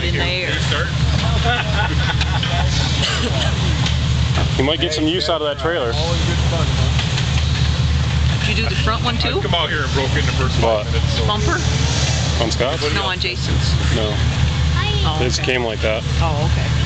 in the air. You might get some use out of that trailer. Did you do the front one too? Come out here and broke in the first 5 minutes. So. Bumper? On Scott's? No, on Jason's. No. Oh, This okay. came like that. Oh, okay.